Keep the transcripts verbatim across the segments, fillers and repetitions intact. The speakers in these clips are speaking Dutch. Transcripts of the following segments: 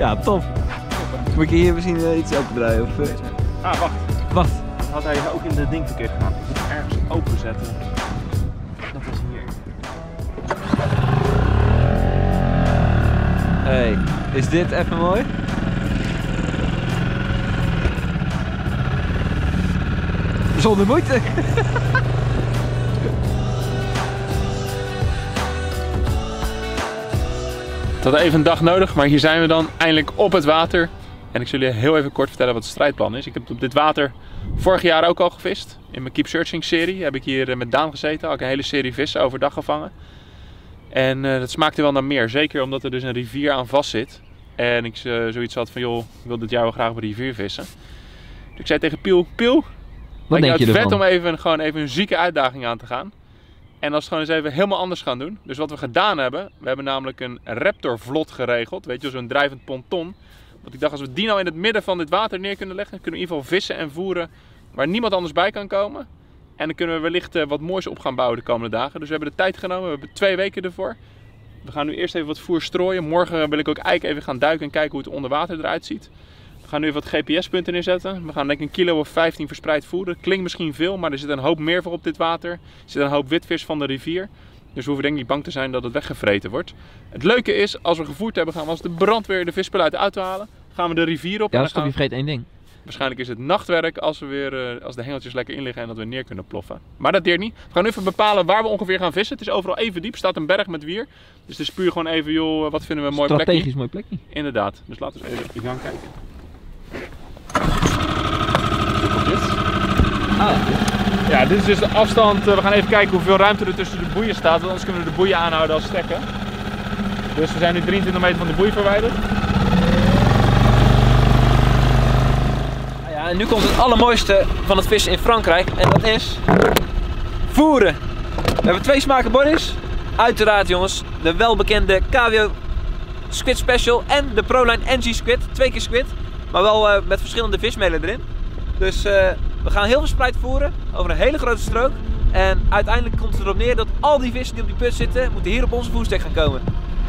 Ja, top. Moet ik hier misschien uh, iets opendraaien? Of, uh... Ah, wacht. Wacht. Had hij ook in de ding verkeerd gedaan. Ik moet hem ergens openzetten. Dat was hier. Hey, is dit even mooi? Zonder moeite. Het had even een dag nodig, maar hier zijn we dan eindelijk op het water. En ik zal jullie heel even kort vertellen wat het strijdplan is. Ik heb op dit water vorig jaar ook al gevist. In mijn Keep Searching serie heb ik hier met Daan gezeten. Had ik een hele serie vissen overdag gevangen. En uh, dat smaakte wel naar meer. Zeker omdat er dus een rivier aan vast zit. En ik uh, zoiets had van, joh, ik wil dit jaar wel graag op een rivier vissen. Dus ik zei tegen Piel, Piel, wat denk je ervan? Het vet om even, gewoon even een zieke uitdaging aan te gaan. En als we gewoon eens even helemaal anders gaan doen. Dus wat we gedaan hebben, we hebben namelijk een Raptor vlot geregeld. Weet je, zo'n drijvend ponton. Want ik dacht, als we die nou in het midden van dit water neer kunnen leggen, kunnen we in ieder geval vissen en voeren waar niemand anders bij kan komen. En dan kunnen we wellicht uh, wat moois op gaan bouwen de komende dagen. Dus we hebben de tijd genomen, we hebben twee weken ervoor. We gaan nu eerst even wat voer strooien. Morgen wil ik ook eigenlijk even gaan duiken en kijken hoe het onder water eruit ziet. We gaan nu even wat G P S-punten neerzetten. We gaan denk ik een kilo of vijftien verspreid voeren. Klinkt misschien veel, maar er zit een hoop meer voor op dit water. Er zit een hoop witvis van de rivier. Dus we hoeven denk ik niet bang te zijn dat het weggevreten wordt. Het leuke is, als we gevoerd hebben, gaan we als de brandweer de visspullen uit de auto halen. Gaan we de rivier op. Ja, en dan stop je vreet één ding. Waarschijnlijk is het nachtwerk als, we weer, als de hengeltjes lekker in liggen en dat we neer kunnen ploffen. Maar dat deert niet. We gaan nu even bepalen waar we ongeveer gaan vissen. Het is overal even diep. Er staat een berg met wier. Dus het is puur gewoon even, joh, wat vinden we een mooi plekje. Strategisch mooi plekje. Inderdaad. Dus laten we even gaan kijken. Ah, ja, dit is dus de afstand. We gaan even kijken hoeveel ruimte er tussen de boeien staat. Want anders kunnen we de boeien aanhouden als stekken. Dus we zijn nu drieëntwintig meter van de boei verwijderd. Ja, en nu komt het allermooiste van het vissen in Frankrijk. En dat is voeren. We hebben twee smaken bodies. Uiteraard jongens, de welbekende K W O Squid Special en de Proline N G Squid. Twee keer squid, maar wel uh, met verschillende vismelen erin. Dus uh, we gaan heel verspreid voeren over een hele grote strook. En uiteindelijk komt het erop neer dat al die vissen die op die put zitten, moeten hier op onze voerstek gaan komen.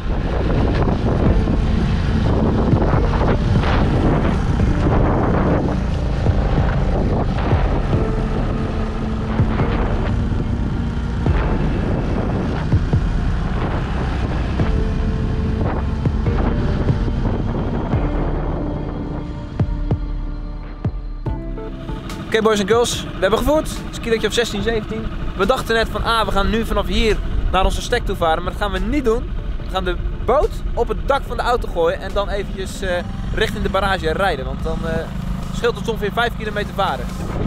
Oké okay, boys en girls, we hebben gevoerd. Het is een kilootje of zestien, zeventien. We dachten net van, ah, we gaan nu vanaf hier naar onze stek toe varen, maar dat gaan we niet doen. We gaan de boot op het dak van de auto gooien en dan eventjes uh, richting de barrage rijden, want dan uh, scheelt het ongeveer vijf kilometer varen.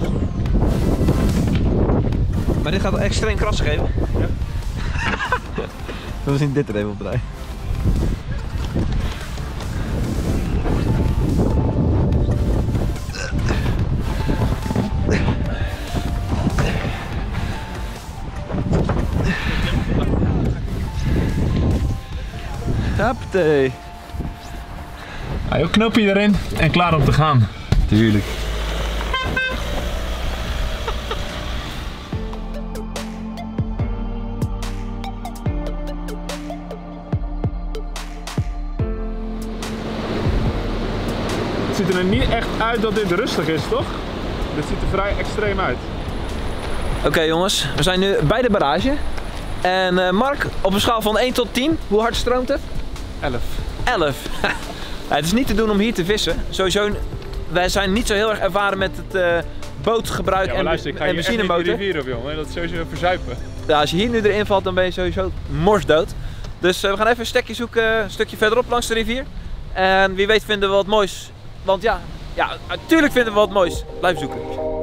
Maar dit gaat wel extreem krassen geven. Ja. We zien dit er even op draaien. Hoppatee. Ja, knopje erin en klaar om te gaan. Tuurlijk. Het ziet er niet echt uit dat dit rustig is, toch? Dit ziet er vrij extreem uit. Oké okay, jongens, we zijn nu bij de barrage. En uh, Mark, op een schaal van één tot tien, hoe hard stroomt het? elf. elf. Ja, het is niet te doen om hier te vissen. Sowieso, wij zijn niet zo heel erg ervaren met het uh, bootgebruik ja, en, luister, ik ga en benzineboten. de rivier op, jongen. Dat is sowieso verzuipen. Ja, als je hier nu erin valt, dan ben je sowieso morsdood. Dus uh, we gaan even een stekje zoeken, een stukje verderop langs de rivier. En wie weet vinden we wat moois. Want ja, ja, natuurlijk vinden we wat moois. Blijf zoeken.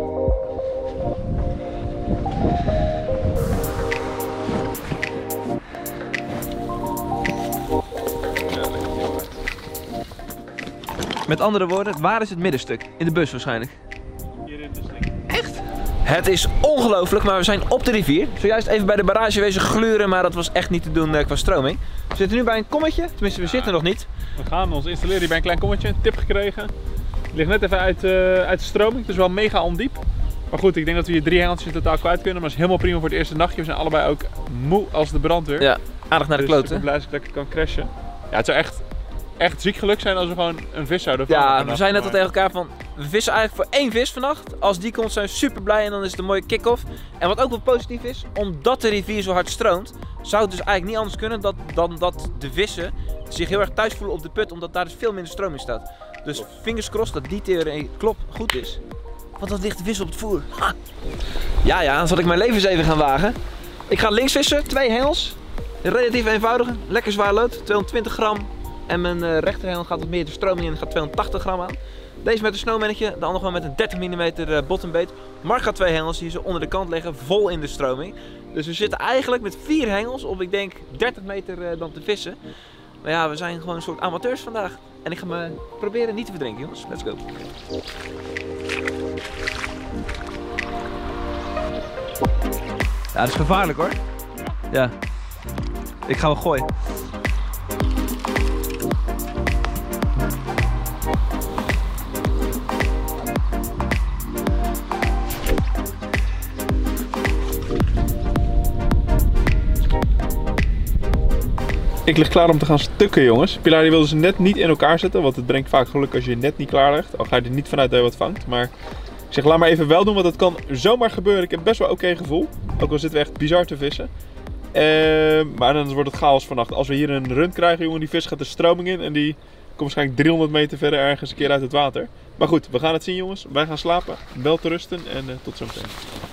Met andere woorden, waar is het middenstuk? In de bus waarschijnlijk. Hier in de sling. Echt? Het is ongelooflijk, maar we zijn op de rivier. Zojuist even bij de barrage wezen gluren, maar dat was echt niet te doen uh, qua stroming. We zitten nu bij een kommetje, tenminste we ja. zitten nog niet. We gaan ons installeren hier bij een klein kommetje, een tip gekregen. Het ligt net even uit, uh, uit de stroming, het is wel mega ondiep. Maar goed, ik denk dat we hier drie hengeltjes in totaal kwijt kunnen, maar dat is helemaal prima voor het eerste nachtje. We zijn allebei ook moe als de brandweer. Ja, aardig naar de dus kloten. Ik ben blij dat ik lekker kan crashen. Ja, het zou echt echt ziek geluk zijn als we gewoon een vis zouden vangen. Ja, vannacht, we zijn net al maar- tegen elkaar van, we vissen eigenlijk voor één vis vannacht. Als die komt zijn we super blij en dan is het een mooie kick-off. En wat ook wel positief is, omdat de rivier zo hard stroomt, zou het dus eigenlijk niet anders kunnen dat, dan dat de vissen zich heel erg thuis voelen op de put, omdat daar dus veel minder stroom in staat. Dus fingers crossed dat die theorie klopt, goed is. Want dan ligt de vis op het voer. Ha. Ja, ja, dan zal ik mijn leven eens even gaan wagen. Ik ga links vissen, twee hengels. Relatief eenvoudig, lekker zwaar lood, tweehonderdtwintig gram. En mijn uh, rechterhengel gaat wat meer de stroming in en gaat tweehonderdtachtig gram aan. Deze met een snowmannetje, de andere gewoon met een dertig millimeter uh, bottombait. Mark gaat twee hengels die ze onder de kant leggen, vol in de stroming. Dus we zitten eigenlijk met vier hengels op, ik denk, dertig meter uh, dan te vissen. Maar ja, we zijn gewoon een soort amateurs vandaag. En ik ga me proberen niet te verdrinken, jongens. Let's go. Ja, dat is gevaarlijk hoor. Ja. Ik ga wel gooien. Ik lig klaar om te gaan stukken, jongens. Pilar die wilde ze net niet in elkaar zetten, want het brengt vaak geluk als je je net niet klaar legt. Al ga je er niet vanuit dat je wat vangt. Maar ik zeg, laat maar even wel doen, want het kan zomaar gebeuren. Ik heb best wel een oké gevoel. Ook al zitten we echt bizar te vissen. Uh, maar dan wordt het chaos vannacht. Als we hier een run krijgen, jongen, die vis gaat de stroming in en die komt waarschijnlijk driehonderd meter verder ergens een keer uit het water. Maar goed, we gaan het zien, jongens. Wij gaan slapen, wel te rusten en uh, tot zometeen.